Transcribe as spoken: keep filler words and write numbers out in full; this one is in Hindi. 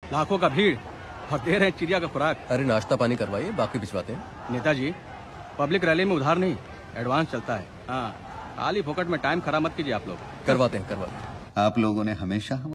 लाखों का भीड़ और दे रहे हैं चिड़िया का खुराक। अरे नाश्ता पानी करवाइए, बाकी भिजवाते हैं। नेताजी, पब्लिक रैली में उधार नहीं, एडवांस चलता है। हाँ, खाली फोकट में टाइम खराब मत कीजिए आप लोग। करवाते हैं करवाते हैं। आप लोगों ने हमेशा